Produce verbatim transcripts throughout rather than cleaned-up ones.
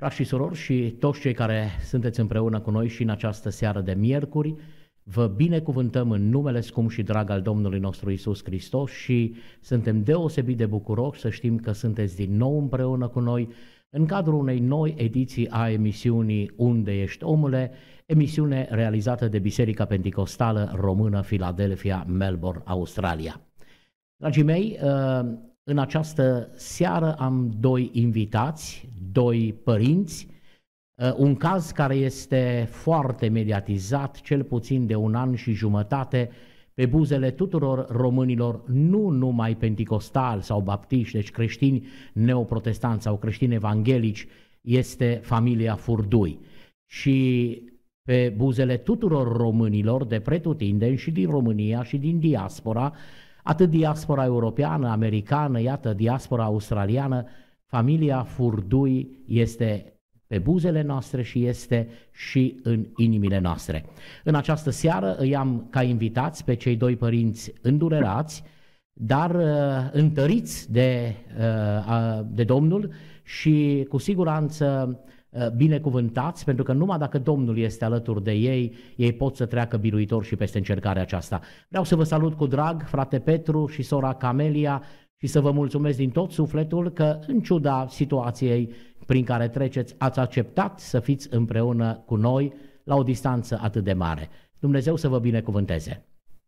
Frați și surori și toți cei care sunteți împreună cu noi și în această seară de miercuri, vă binecuvântăm în numele scump și drag al Domnului nostru Iisus Hristos și suntem deosebit de bucuroși să știm că sunteți din nou împreună cu noi în cadrul unei noi ediții a emisiunii Unde ești omule, emisiune realizată de Biserica Penticostală Română Philadelphia, Melbourne, Australia. Dragii mei, în această seară am doi invitați, doi părinți, un caz care este foarte mediatizat, cel puțin de un an și jumătate, pe buzele tuturor românilor, nu numai penticostali sau baptiști, deci creștini neoprotestanți sau creștini evanghelici, este familia Furdui. Și pe buzele tuturor românilor de pretutindeni și din România și din diaspora, atât diaspora europeană, americană, iată, diaspora australiană, familia Furdui este pe buzele noastre și este și în inimile noastre. În această seară îi am ca invitați pe cei doi părinți îndurerați, dar uh, întăriți de, uh, de Domnul și cu siguranță uh, binecuvântați, pentru că numai dacă Domnul este alături de ei, ei pot să treacă biruitor și peste încercarea aceasta. Vreau să vă salut cu drag, frate Petru și sora Camelia, și să vă mulțumesc din tot sufletul că, în ciuda situației prin care treceți, ați acceptat să fiți împreună cu noi la o distanță atât de mare. Dumnezeu să vă binecuvânteze!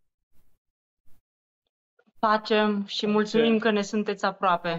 Facem și mulțumim că ne sunteți aproape.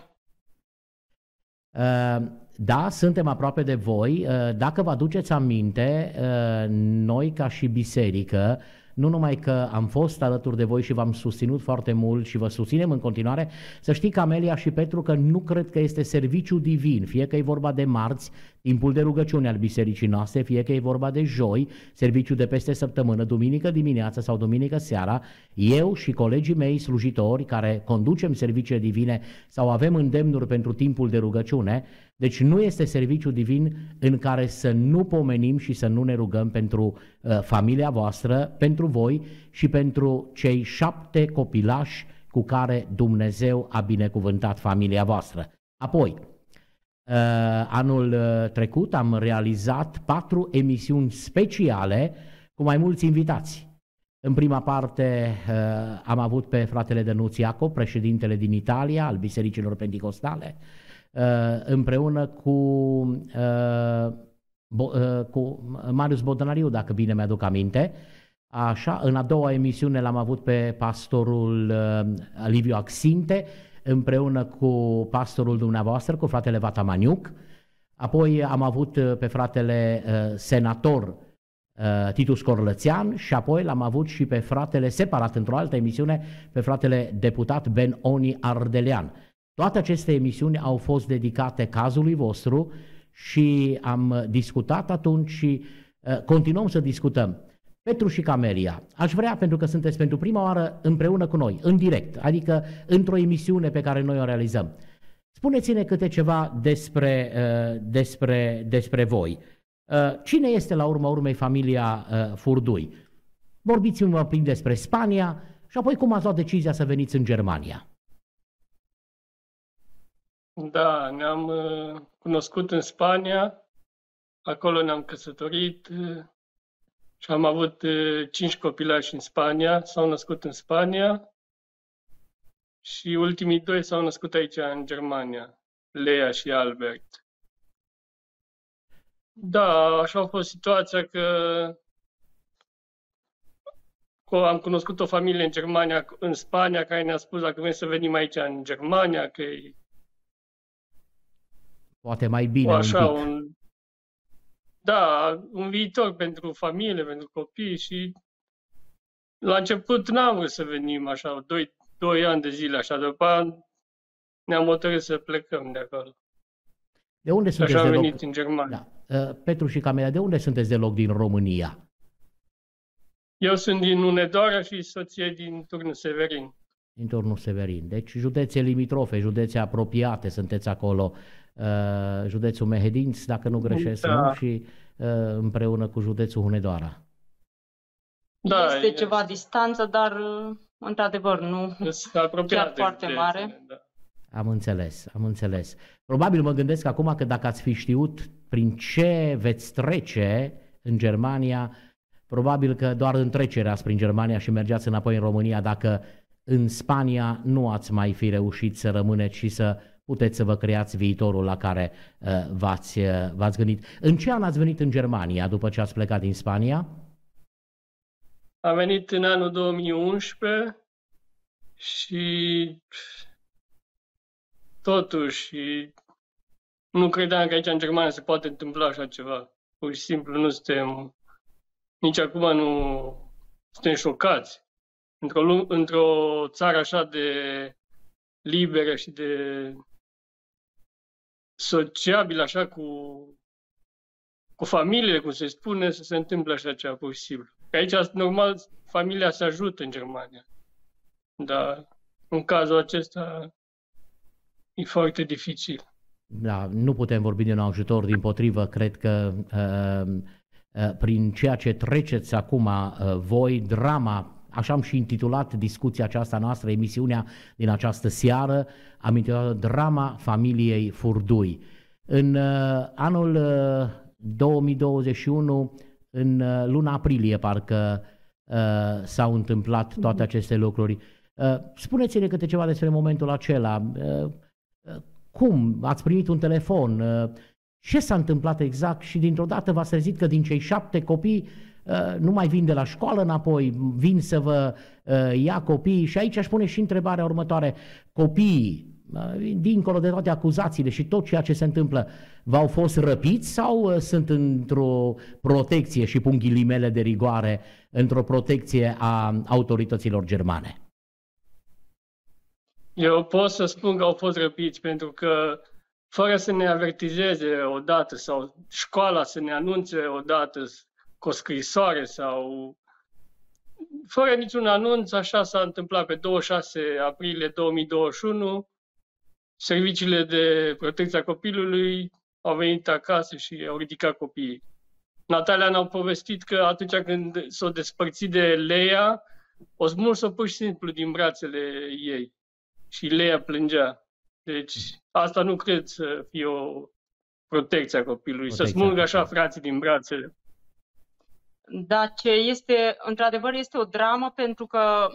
Da, suntem aproape de voi. Dacă vă aduceți aminte, noi ca și biserică, nu numai că am fost alături de voi și v-am susținut foarte mult și vă susținem în continuare, să știi, Camelia și Petru, că nu cred că este serviciu divin, fie că e vorba de marți, timpul de rugăciune al bisericii noastre, fie că e vorba de joi, serviciu de peste săptămână, duminică dimineața sau duminică seara, eu și colegii mei slujitori care conducem serviciile divine sau avem îndemnuri pentru timpul de rugăciune, deci nu este serviciu divin în care să nu pomenim și să nu ne rugăm pentru uh, familia voastră, pentru voi și pentru cei șapte copilași cu care Dumnezeu a binecuvântat familia voastră. Apoi, uh, anul trecut am realizat patru emisiuni speciale cu mai mulți invitați. În prima parte uh, am avut pe fratele Dănuț Iacob, președintele din Italia al bisericilor penticostale, împreună cu, cu Marius Bodnariu, dacă bine mi-aduc aminte. Așa, în a doua emisiune l-am avut pe pastorul Liviu Axinte, împreună cu pastorul dumneavoastră, cu fratele Vatamaniuc. Apoi am avut pe fratele senator Titus Corlățean și apoi l-am avut și pe fratele, separat într-o altă emisiune, pe fratele deputat Ben Oni Ardelean. Toate aceste emisiuni au fost dedicate cazului vostru și am discutat atunci și uh, continuăm să discutăm. Petru și Camelia, aș vrea, pentru că sunteți pentru prima oară împreună cu noi, în direct, adică într-o emisiune pe care noi o realizăm, spuneți-ne câte ceva despre, uh, despre, despre voi. Uh, cine este la urma urmei familia uh, Furdui? Vorbiți-mi un pic despre Spania și apoi cum ați luat decizia să veniți în Germania. Da, ne-am uh, cunoscut în Spania, acolo ne-am căsătorit uh, și am avut uh, cinci copilași în Spania, s-au născut în Spania și ultimii doi s-au născut aici în Germania, Lea și Albert. Da, așa a fost situația că am cunoscut o familie în Germania, în Spania, care ne-a spus dacă vrem să venim aici în Germania, că e poate mai bine așa, un pic. Un, da, un viitor pentru familie, pentru copii și la început n-am vrut să venim așa, doi, doi ani de zile așa, după aia ne-am hotărât să plecăm de acolo. De unde și sunteți așa am de venit loc? în Germania. Da. Petru și Camelia, de unde sunteți de loc din România? Eu sunt din Hunedoara și soție din Turnul Severin. Din Turnul Severin. Deci județe limitrofe, județe apropiate sunteți acolo. Uh, județul Mehedinți, dacă nu greșesc, da. Nu? Și uh, împreună cu județul Hunedoara. Da, este e... ceva distanță, dar într-adevăr nu apropiate, chiar foarte de, mare. Da. Am înțeles, am înțeles. Probabil mă gândesc acum că dacă ați fi știut prin ce veți trece în Germania, probabil că doar în trecerea prin Germania și mergeați înapoi în România, dacă în Spania nu ați mai fi reușit să rămâneți și să puteți să vă creați viitorul la care uh, v-ați, uh, v-ați gândit. În ce an ați venit în Germania după ce ați plecat din Spania? Am venit în anul două mii unsprezece și totuși nu credeam că aici în Germania se poate întâmpla așa ceva. Pur și simplu nu suntem, nici acum nu suntem șocați. Într-o, într-o țară așa de liberă și de sociabilă, așa cu, cu familiile, cum se spune, să se întâmple așa ceva, pur și simplu. Aici, normal, familia se ajută în Germania. Dar în cazul acesta e foarte dificil. Da, nu putem vorbi de un ajutor, dimpotrivă, cred că uh, uh, prin ceea ce treceți acum uh, voi, drama, așa am și intitulat discuția aceasta noastră, emisiunea din această seară, am intitulat Drama familiei Furdui. În uh, anul uh, două mii douăzeci și unu, în uh, luna aprilie, parcă uh, s-au întâmplat toate aceste lucruri. Uh, spuneți-ne câte ceva despre momentul acela. Uh, uh, cum? Ați primit un telefon? Uh, ce s-a întâmplat exact? Și dintr-o dată v-ați trezit că din cei șapte copii uh, nu mai vin de la școală înapoi, vin să vă uh, ia copiii. Și aici aș pune și întrebarea următoare. Copiii, dincolo de toate acuzațiile și tot ceea ce se întâmplă, v-au fost răpiți sau sunt într-o protecție, și pun ghilimele de rigoare, într-o protecție a autorităților germane? Eu pot să spun că au fost răpiți pentru că, fără să ne avertizeze odată sau școala să ne anunțe odată cu o scrisoare sau fără niciun anunț, așa s-a întâmplat pe douăzeci și șase aprilie două mii douăzeci și unu. Serviciile de protecție a copilului au venit acasă și au ridicat copiii. Natalia ne-a povestit că atunci când s-o despărțit de Leia, o smuls-o pur și simplu din brațele ei. Și Leia plângea. Deci asta nu cred să fie o protecție a copilului, protecția. Să smulgă așa frații din brațele. Da, ce este, într-adevăr, este o dramă pentru că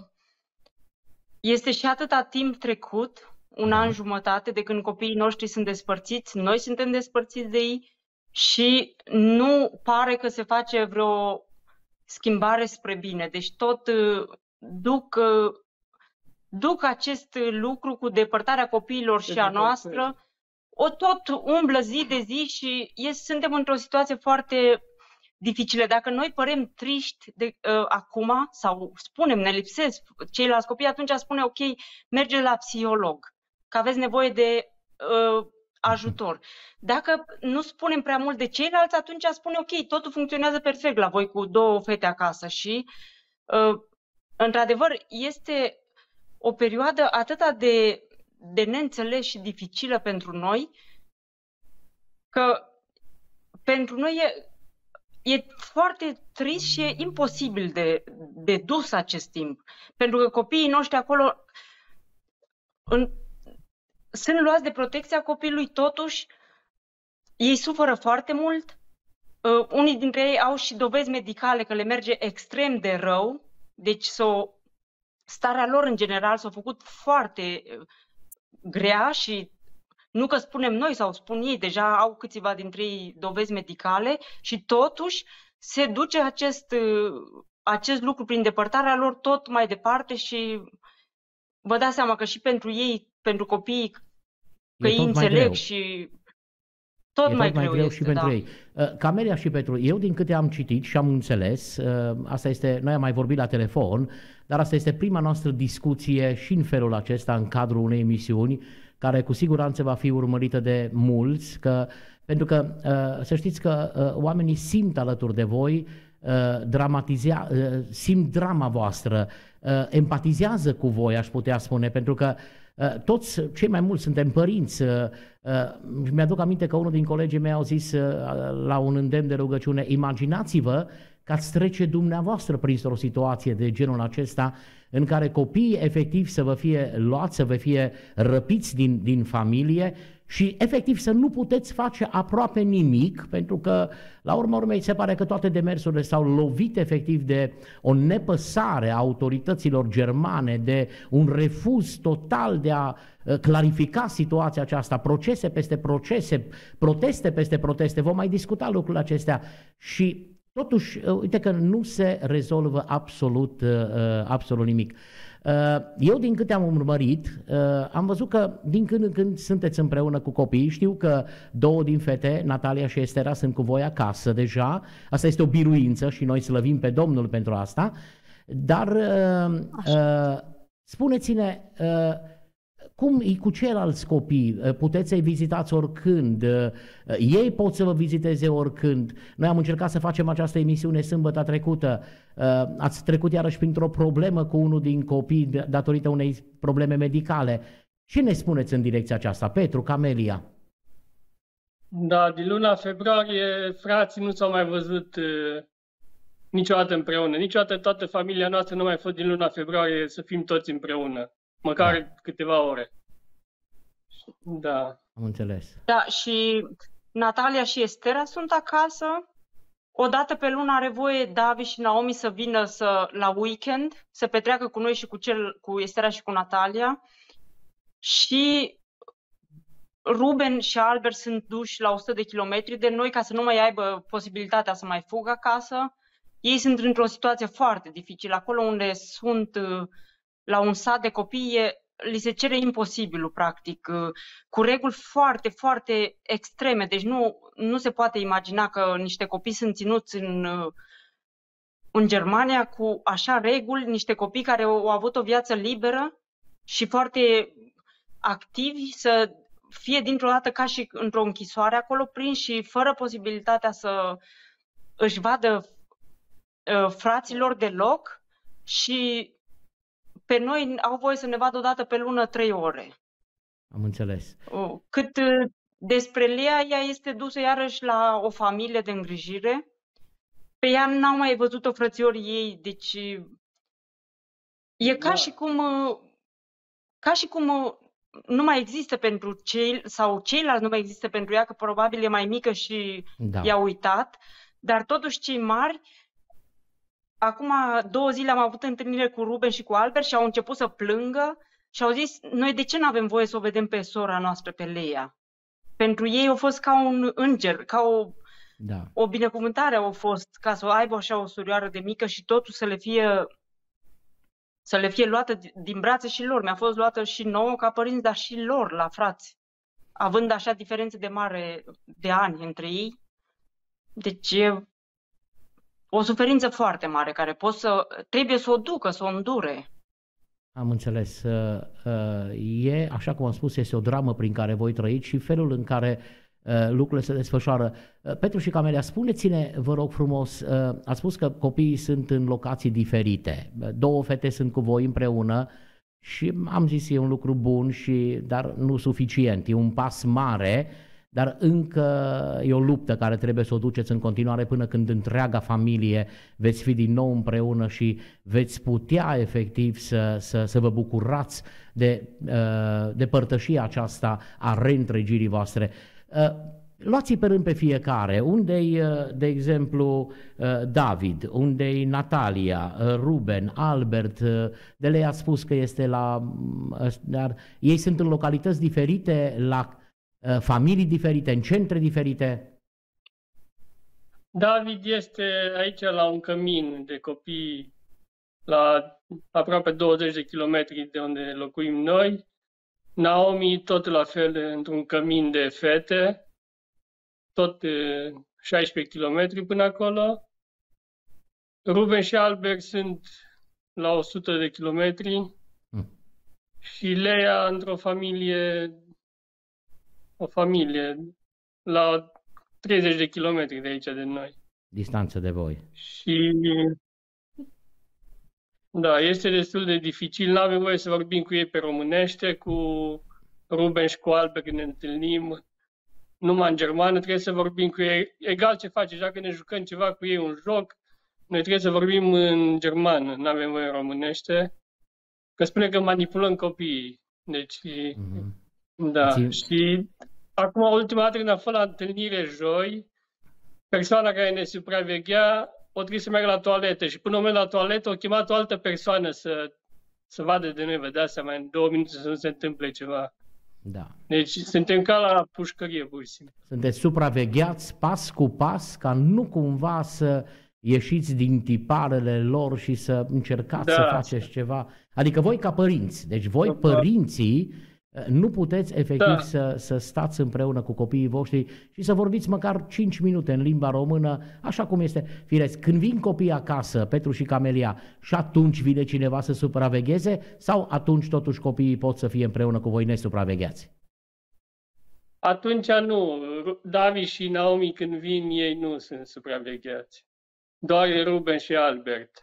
este și atâta timp trecut, un an jumătate de când copiii noștri sunt despărțiți, noi suntem despărțiți de ei și nu pare că se face vreo schimbare spre bine. Deci tot uh, duc, uh, duc acest lucru cu depărtarea copiilor și a noastră, o tot umblă zi de zi și yes, suntem într-o situație foarte dificilă. Dacă noi părem triști de, uh, acum sau spunem, ne lipsesc ceilalți copii, atunci spune ok, merge la psiholog, că aveți nevoie de uh, ajutor. Dacă nu spunem prea mult de ceilalți, atunci spune ok, totul funcționează perfect la voi cu două fete acasă și uh, într-adevăr este o perioadă atât de, de neînțeles și dificilă pentru noi, că pentru noi e, e foarte trist și e imposibil de, de dus acest timp. Pentru că copiii noștri acolo în, sunt luați de protecția copilului, totuși ei suferă foarte mult. Uh, unii dintre ei au și dovezi medicale că le merge extrem de rău, deci s-o, starea lor în general s-a făcut foarte uh, grea și nu că spunem noi sau spun ei, deja au câțiva dintre ei dovezi medicale și totuși se duce acest, uh, acest lucru prin depărtarea lor tot mai departe și vă dați seama că și pentru ei, pentru copii, că ei înțeleg și tot e mai tot mai greu, greu este, și pentru da. ei. Camelia și Petru, eu din câte am citit și am înțeles, asta este, noi am mai vorbit la telefon, dar asta este prima noastră discuție și în felul acesta în cadrul unei emisiuni care cu siguranță va fi urmărită de mulți, că, pentru că să știți că oamenii simt alături de voi, dramatizea, simt drama voastră, empatizează cu voi, aș putea spune, pentru că toți cei mai mulți suntem părinți. Mi-aduc aminte că unul din colegii mei au zis la un îndemn de rugăciune, imaginați-vă că ați trece dumneavoastră printr-o situație de genul acesta în care copiii efectiv să vă fie luați, să vă fie răpiți din, din familie și efectiv să nu puteți face aproape nimic, pentru că la urma urmei se pare că toate demersurile s-au lovit efectiv de o nepăsare a autorităților germane, de un refuz total de a clarifica situația aceasta, procese peste procese, proteste peste proteste, vom mai discuta lucrurile acestea și totuși, uite că nu se rezolvă absolut, absolut nimic. Eu, din câte am urmărit, am văzut că din când în când sunteți împreună cu copiii. Știu că două din fete, Natalia și Estera, sunt cu voi acasă deja. Asta este o biruință și noi slăvim pe Domnul pentru asta. Dar Așa. spuneți-ne, cum e cu ceilalți copii? Puteți să-i vizitați oricând, ei pot să vă viziteze oricând. Noi am încercat să facem această emisiune sâmbătă trecută. Ați trecut iarăși printr-o problemă cu unul din copii datorită unei probleme medicale. Ce ne spuneți în direcția aceasta? Petru, Camelia? Da, din luna februarie frații nu s-au mai văzut uh, niciodată împreună. Niciodată toată familia noastră nu a mai fost din luna februarie să fim toți împreună. Măcar da. câteva ore. Da. Am înțeles. Da, și Natalia și Estera sunt acasă. O dată pe lună are voie David și Naomi să vină să, la weekend, să petreacă cu noi și cu, cel, cu Estera și cu Natalia. Și Ruben și Albert sunt duși la o sută de kilometri de noi ca să nu mai aibă posibilitatea să mai fugă acasă. Ei sunt într-o situație foarte dificilă. Acolo unde sunt la un sat de copii, e, li se cere imposibilul, practic, cu reguli foarte, foarte extreme. Deci nu, nu se poate imagina că niște copii sunt ținuți în, în Germania cu așa reguli, niște copii care au avut o viață liberă și foarte activi, să fie dintr-o dată ca și într-o închisoare acolo, prinși și fără posibilitatea să își vadă uh, fraților deloc și pe noi au voie să ne vadă o dată pe lună trei ore. Am înțeles. Cât despre Lea, ea este dusă iarăși la o familie de îngrijire. Pe ea n-au mai văzut-o frățiorii ei, deci e ca da. și cum ca și cum nu mai există pentru cei sau ceilalți nu mai există pentru ea, că probabil e mai mică și da. i-a uitat, dar totuși cei mari. Acum două zile am avut întâlnire cu Ruben și cu Albert și au început să plângă și au zis, noi de ce nu avem voie să o vedem pe sora noastră, pe Lea? Pentru ei a fost ca un înger, ca o, da. o binecuvântare au fost, ca să aibă așa o surioară de mică și totul să le fie, să le fie luată din brațe și lor. Mi-a fost luată și nouă ca părinți, dar și lor, la frați, având așa diferențe de mare de ani între ei. Deci e o suferință foarte mare care pot să, trebuie să o ducă, să o îndure. Am înțeles. E, așa cum am spus, este o dramă prin care voi trăiți și felul în care lucrurile se desfășoară. Petru și Camelia, spuneți-ne, vă rog frumos, ați spus că copiii sunt în locații diferite. Două fete sunt cu voi împreună și am zis, e un lucru bun, și, dar nu suficient. E un pas mare, dar încă e o luptă care trebuie să o duceți în continuare până când întreaga familie veți fi din nou împreună și veți putea efectiv să, să, să vă bucurați de, de părtășia aceasta a reîntregirii voastre. Luați-i pe rând pe fiecare. Unde-i, de exemplu, David? Unde-i Natalia, Ruben, Albert? De le a spus că este la... Dar ei sunt în localități diferite, la familii diferite, în centre diferite? David este aici la un cămin de copii la aproape douăzeci de kilometri de unde locuim noi. Naomi tot la fel într-un cămin de fete, tot șaisprezece kilometri până acolo. Ruben și Albert sunt la o sută de kilometri hmm. și Lea într-o familie o familie la treizeci de kilometri de aici de noi. Distanță de voi. Și da, este destul de dificil. N-avem voie să vorbim cu ei pe românește, cu Ruben și cu Albert când ne întâlnim numai în germană, trebuie să vorbim cu ei. Egal ce face, dacă ne jucăm ceva cu ei, un joc, noi trebuie să vorbim în germană, nu avem voie în românește, că spune că manipulăm copiii. Deci, mm-hmm. da. Zi... Și acum, ultima dată când am fost la întâlnire joi, persoana care ne supraveghea o trebuie să meargă la toaletă și până o merg la toaletă o chemat o altă persoană să, să vadă de noi, vă dați seama, în două minute să nu se întâmple ceva. Da. Deci suntem ca la pușcărie, pur și simplu. Sunteți supravegheați pas cu pas ca nu cumva să ieșiți din tiparele lor și să încercați da. să faceți ceva. Adică voi ca părinți, deci voi da. părinții nu puteți efectiv da. să, să stați împreună cu copiii voștri și să vorbiți măcar cinci minute în limba română, așa cum este firesc. Când vin copiii acasă, Petru și Camelia, și atunci vine cineva să supravegheze sau atunci totuși copiii pot să fie împreună cu voi nesupravegheați? Atunci nu. David și Naomi când vin ei nu sunt supravegheați. Doar Ruben și Albert.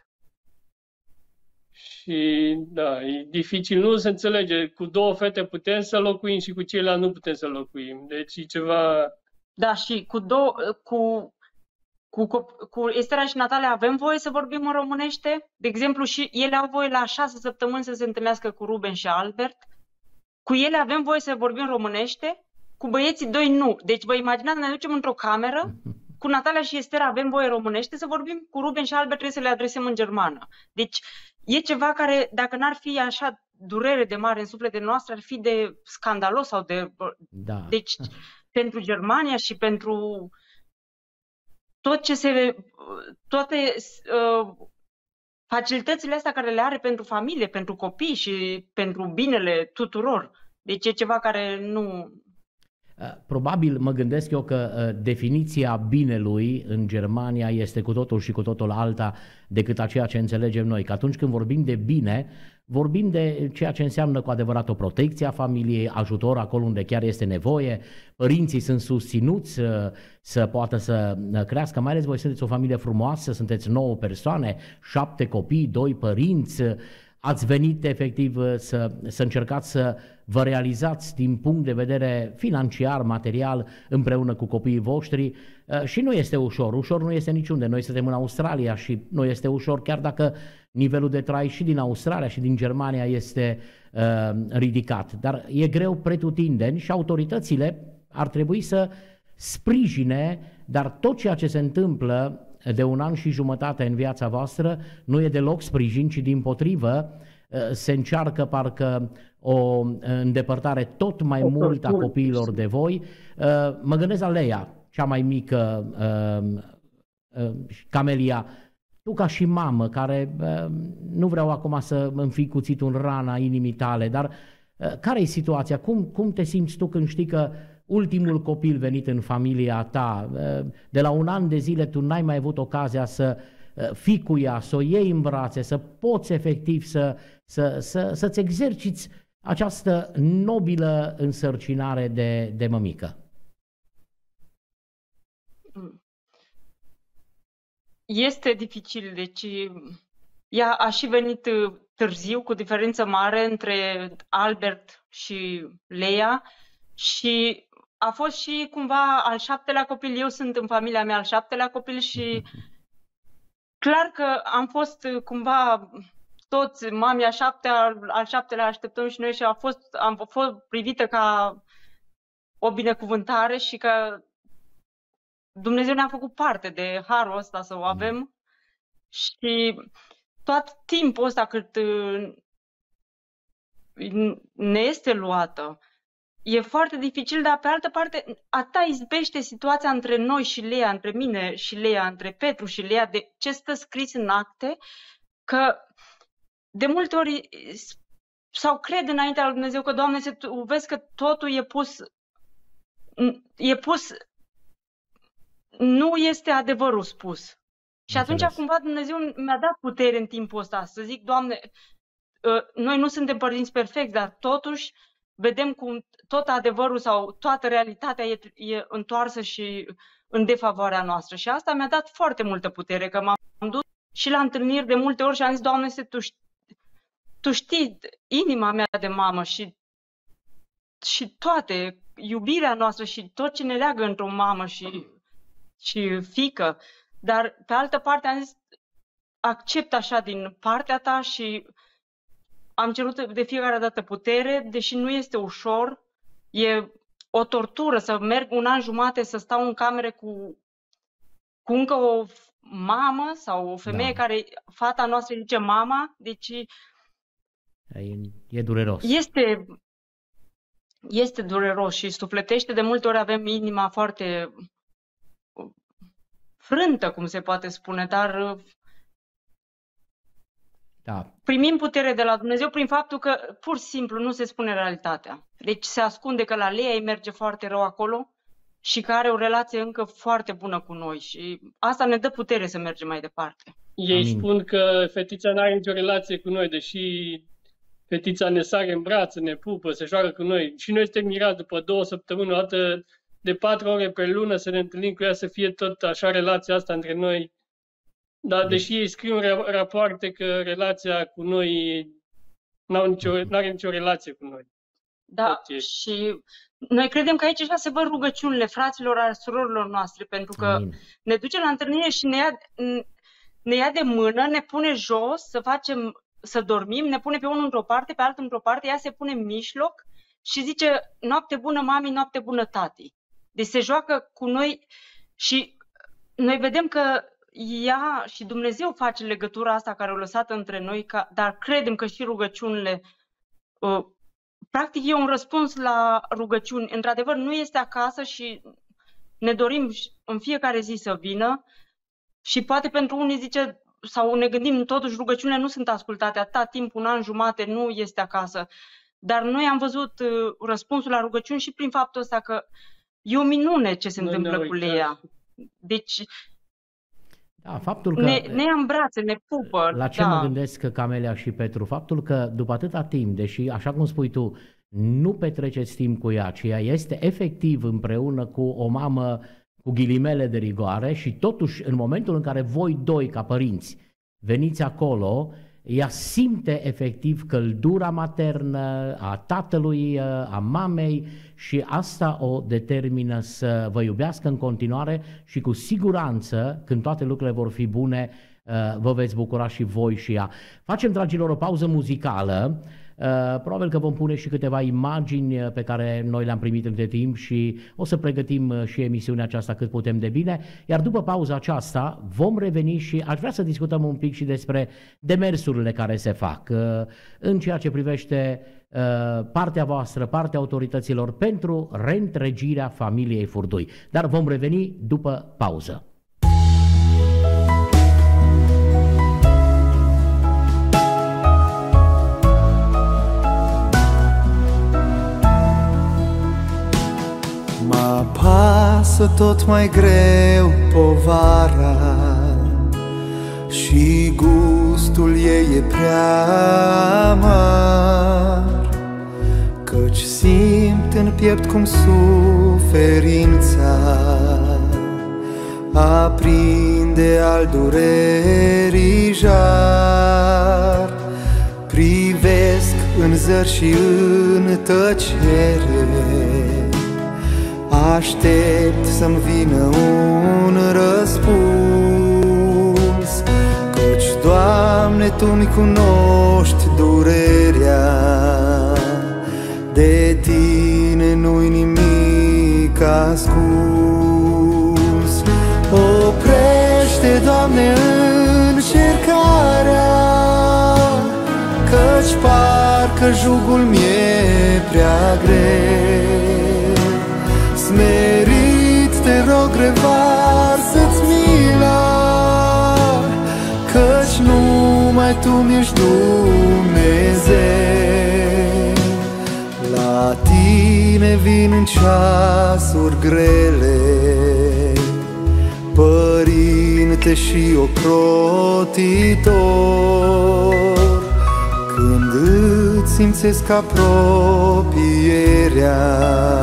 Și da, e dificil, nu se înțelege. Cu două fete putem să locuim și cu ceilalți nu putem să locuim. Deci e ceva... Da, și cu două, cu, cu, cu Estera și Natalia avem voie să vorbim în românește? De exemplu, și ele au voie la șase săptămâni să se întâlnească cu Ruben și Albert. Cu ele avem voie să vorbim românește? Cu băieții doi nu. Deci vă imaginați, ne ducem într-o cameră, cu Natalia și Estera avem voie românește să vorbim, cu Ruben și Albert trebuie să le adresăm în germană. Deci e ceva care, dacă n-ar fi așa durere de mare în sufletele noastre, ar fi de scandalos sau de... Da. Deci pentru Germania și pentru tot ce se... toate uh, facilitățile astea care le are pentru familie, pentru copii și pentru binele tuturor. Deci e ceva care nu... Probabil mă gândesc eu că definiția binelui în Germania este cu totul și cu totul alta decât aceea ce înțelegem noi. Că atunci când vorbim de bine, vorbim de ceea ce înseamnă cu adevărat o protecție a familiei, ajutor acolo unde chiar este nevoie, părinții sunt susținuți să, să poată să crească, mai ales voi sunteți o familie frumoasă, sunteți nouă persoane, șapte copii, doi părinți, ați venit efectiv să, să încercați să vă realizați din punct de vedere financiar, material, împreună cu copiii voștri și nu este ușor, ușor nu este niciunde. Noi suntem în Australia și nu este ușor, chiar dacă nivelul de trai și din Australia și din Germania este uh, ridicat. Dar e greu pretutindeni și autoritățile ar trebui să sprijine, dar tot ceea ce se întâmplă de un an și jumătate în viața voastră nu e deloc sprijin, ci dimpotrivă se încearcă parcă o îndepărtare tot mai mult a copiilor de voi. Mă gândesc la Leia, cea mai mică, Camelia, tu ca și mamă, care nu vreau acum să îmi fi cuțit un rana inimii tale, dar care e situația? Cum, cum te simți tu când știi că ultimul copil venit în familia ta, de la un an de zile tu n-ai mai avut ocazia să fii cu ea, să o iei în brațe, să poți efectiv să, să, să, să-ți exerciți această nobilă însărcinare de, de mămică? Este dificil, deci ea a și venit târziu, cu diferență mare între Albert și Leia și a fost și cumva al șaptelea copil. Eu sunt în familia mea al șaptelea copil și clar că am fost cumva toți, mami a șaptea, al șaptelea așteptăm și noi și a fost, am fost privită ca o binecuvântare și că Dumnezeu ne-a făcut parte de harul ăsta să o avem și tot timpul ăsta cât ne este luată, e foarte dificil, dar pe altă parte atâta izbește situația între noi și Leia, între mine și Leia, între Petru și Leia, de ce stă scris în acte, că de multe ori sau cred înaintea lui Dumnezeu că, Doamne, se, tu vezi că totul e pus, e pus, nu este adevărul spus. Și atunci cumva Dumnezeu mi-a dat putere în timpul ăsta să zic, Doamne, noi nu suntem părinți perfecți, dar totuși vedem cum tot adevărul sau toată realitatea e, e întoarsă și în defavoarea noastră. Și asta mi-a dat foarte multă putere, că m-am dus și la întâlniri de multe ori și am zis, Doamne, tu, tu știi inima mea de mamă și, și toate, iubirea noastră și tot ce ne leagă într-o mamă și, și fiică. Dar pe altă parte am zis, accept așa din partea ta și am cerut de fiecare dată putere, deși nu este ușor, e o tortură să merg un an jumate să stau în camere cu, cu încă o mamă sau o femeie Da. care, fata noastră îi zice mama, deci E, e dureros. este, este dureros și sufletește. De multe ori avem inima foarte frântă, cum se poate spune, dar Da. primim putere de la Dumnezeu prin faptul că pur și simplu nu se spune realitatea. Deci se ascunde că la Leea îi merge foarte rău acolo și că are o relație încă foarte bună cu noi și asta ne dă putere să mergem mai departe. Ei Amin. spun că fetița nu are nicio relație cu noi, deși fetița ne sare în brațe, ne pupă, se joacă cu noi. Și noi suntem mirați după două săptămâni, o dată de patru ore pe lună să ne întâlnim cu ea, să fie tot așa relația asta între noi. Dar deși ei scriu în ra- rapoarte că relația cu noi n-au nicio, n-are nicio relație cu noi. Da, Tot e. și noi credem că aici așa se văd rugăciunile fraților, al surorilor noastre, pentru că Amin. ne duce la întâlnire și ne ia, ne ia de mână, ne pune jos să facem, să dormim, ne pune pe unul într-o parte, pe altul într-o parte, ea se pune în mijloc și zice noapte bună mami, noapte bună tati. Deci se joacă cu noi și noi vedem că ea și Dumnezeu face legătura asta care o lăsat între noi, ca, dar credem că și rugăciunile, uh, practic e un răspuns la rugăciuni. Într-adevăr, nu este acasă și ne dorim în fiecare zi să vină și poate pentru unii zice, sau ne gândim, totuși rugăciunile nu sunt ascultate, atâta timp, un an jumate, nu este acasă. Dar noi am văzut uh, răspunsul la rugăciuni și prin faptul ăsta că e o minune ce se Noi întâmplă ne cu uităm. Leea. Deci Da, faptul că... ne, ne ia în brațe, ne pupă. La ce da. mă gândesc că Camelia și Petru? Faptul că după atâta timp, deși, așa cum spui tu, nu petreceți timp cu ea, ci ea este efectiv împreună cu o mamă cu ghilimele de rigoare și totuși în momentul în care voi doi ca părinți veniți acolo, ea simte efectiv căldura maternă a tatălui, a mamei și asta o determină să vă iubească în continuare și cu siguranță, când toate lucrurile vor fi bune, vă veți bucura și voi și ea. Facem, dragilor, o pauză muzicală. Probabil că vom pune și câteva imagini pe care noi le-am primit între timp și o să pregătim și emisiunea aceasta cât putem de bine, iar după pauza aceasta vom reveni și aș vrea să discutăm un pic și despre demersurile care se fac în ceea ce privește partea voastră, partea autorităților pentru reîntregirea familiei Furdui. Dar vom reveni după pauză. Apasă tot mai greu povara și gustul ei e prea amar, căci simt în piept cum suferința aprinde al durerii jar. Privesc în zări și în tăcere, aștept să-mi vină un răspuns, căci, Doamne, Tu mi cunoști durerea, de Tine nu-i nimic ascuns. Oprește, Doamne, încercarea, căci parcă jugul mi-e prea greu. Smerit te rog, revarsă-ți mila, căci numai Tu mi-ești Dumnezeu. La Tine vin în ceasuri grele, Părinte și ocrotitor, când îți simțesc apropierea,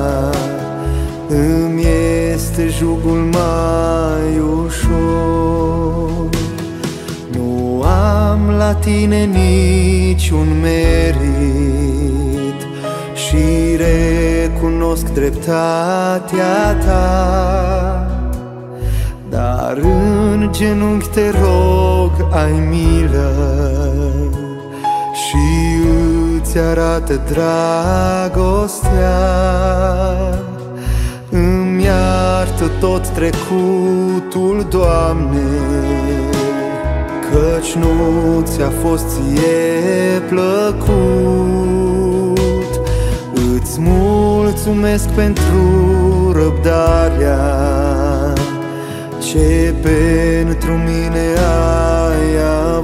îmi este jugul mai ușor. Nu am la Tine niciun merit și recunosc dreptatea Ta, dar în genunchi te rog, ai milă și îți arată dragostea. Îmi iartă tot trecutul, Doamne, căci nu ți-a fost ție plăcut. Îți mulțumesc pentru răbdarea ce pentru mine ai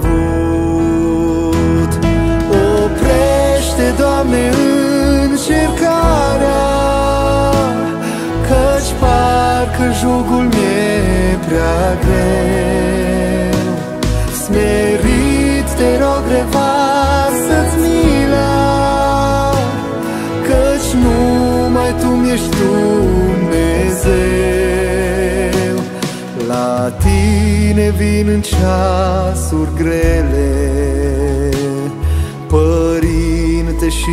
avut. Oprește, Doamne, încercarea, căci parcă jugul mi-e prea greu. Smerit te rog, revarsă-ți mila, căci numai Tu mi-ești Dumnezeu. La Tine vin în ceasuri grele, Părinte și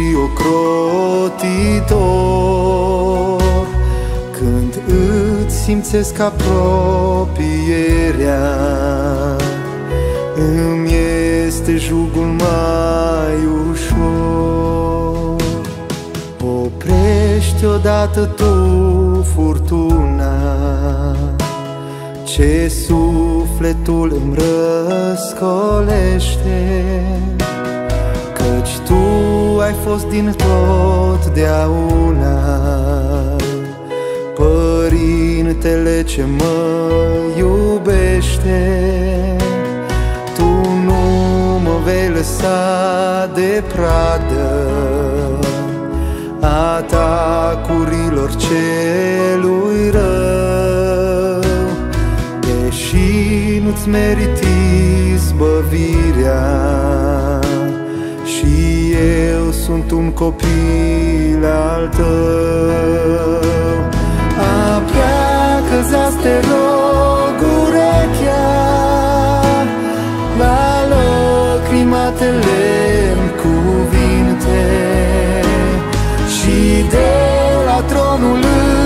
ocrotitor, când îți simțesc apropierea, îmi este jugul mai ușor. Oprește odată Tu furtuna ce sufletul îmi răscolește, căci Tu ai fost din totdeauna Părintele ce mă iubește. Tu nu mă vei lăsa de pradă atacurilor celui rău, deși nu-ți merit izbăvirea și eu sunt un copil al Tău. Apleacă-ți azi, te rog, urechea la lăcrimatele în cuvinte și de la tronul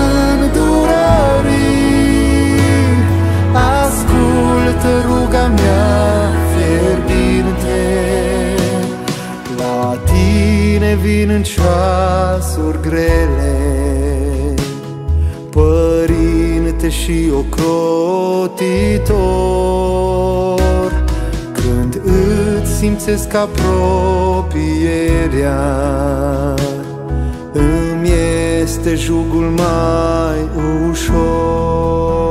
îndurării ascultă ruga mea fierbinte. La Tine vin în ceasuri grele, Părinte și ocrotitor, când îți simțesc apropierea, îmi este jugul mai ușor.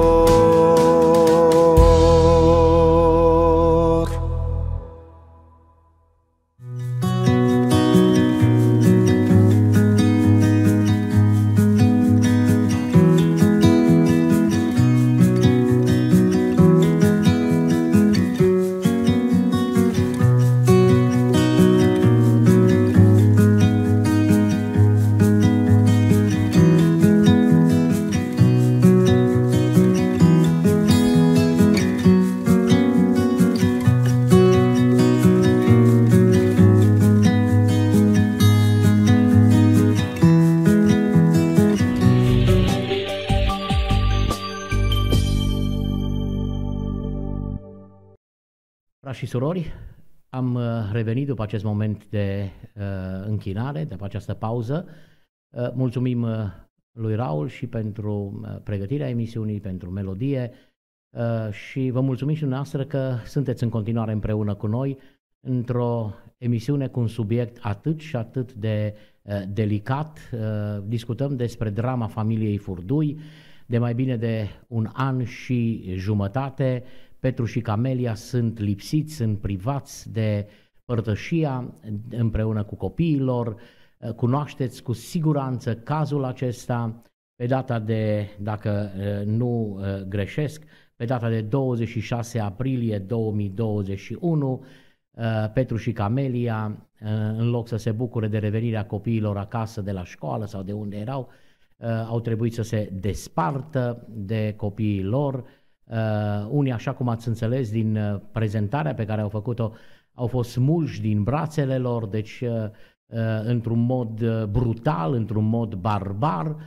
Și surori, am revenit după acest moment de uh, închinare, după această pauză. Uh, mulțumim uh, lui Raul și pentru uh, pregătirea emisiunii, pentru melodie uh, și vă mulțumim și dumneavoastră că sunteți în continuare împreună cu noi într-o emisiune cu un subiect atât și atât de uh, delicat. Uh, discutăm despre drama familiei Furdui de mai bine de un an și jumătate. Petru și Camelia sunt lipsiți, sunt privați de părtășia împreună cu copiii lor. Cunoașteți cu siguranță cazul acesta pe data de, dacă nu greșesc, pe data de douăzeci și șase aprilie două mii douăzeci și unu, Petru și Camelia, în loc să se bucure de revenirea copiilor acasă de la școală sau de unde erau, au trebuit să se despartă de copiii lor. Uh, unii, așa cum ați înțeles din uh, prezentarea pe care au făcut-o, au fost smulși din brațele lor, deci uh, uh, într-un mod uh, brutal, într-un mod barbar,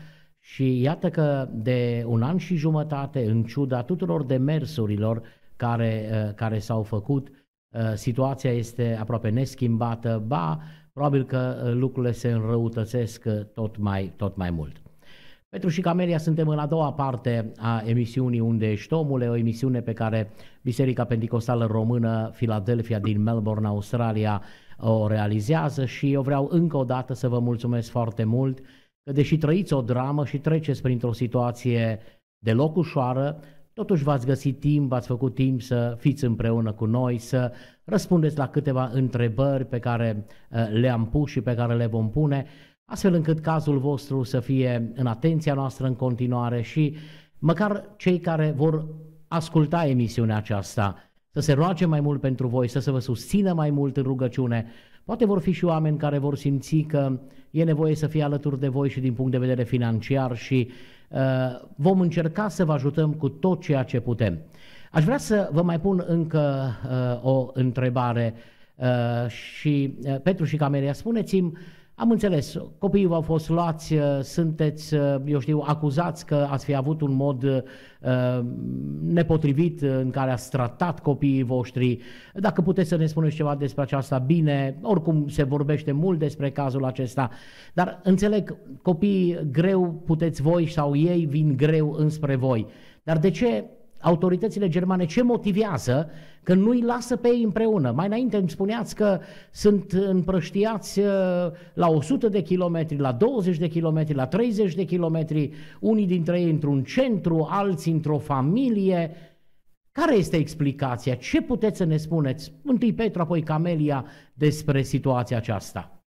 Și iată că de un an și jumătate, în ciuda tuturor demersurilor care, care s-au făcut, situația este aproape neschimbată, ba, probabil că lucrurile se înrăutățesc tot mai, tot mai mult. Petru și Camelia, suntem în a doua parte a emisiunii Unde ești omule, o emisiune pe care Biserica Penticostală Română Philadelphia din Melbourne, Australia, o realizează și eu vreau încă o dată să vă mulțumesc foarte mult că deși trăiți o dramă și treceți printr-o situație deloc ușoară, totuși v-ați găsit timp, v-ați făcut timp să fiți împreună cu noi, să răspundeți la câteva întrebări pe care le-am pus și pe care le vom pune, astfel încât cazul vostru să fie în atenția noastră în continuare și măcar cei care vor asculta emisiunea aceasta să se roage mai mult pentru voi, să se vă susțină mai mult în rugăciune. Poate vor fi și oameni care vor simți că e nevoie să fie alături de voi și din punct de vedere financiar și uh, vom încerca să vă ajutăm cu tot ceea ce putem. Aș vrea să vă mai pun încă uh, o întrebare uh, și uh, Petru și Camelia, spuneți-mi, am înțeles, copiii v-au fost luați, sunteți, eu știu, acuzați că ați fi avut un mod uh, nepotrivit în care ați tratat copiii voștri. Dacă puteți să ne spuneți ceva despre aceasta, bine, oricum se vorbește mult despre cazul acesta, dar înțeleg, copiii greu puteți voi sau ei vin greu înspre voi. Dar de ce autoritățile germane, ce motivează că nu îi lasă pe ei împreună? Mai înainte îmi spuneați că sunt împrăștiați la o sută de kilometri, la douăzeci de kilometri, la treizeci de kilometri, unii dintre ei într-un centru, alții într-o familie. Care este explicația? Ce puteți să ne spuneți, întâi Petru, apoi Camelia, despre situația aceasta?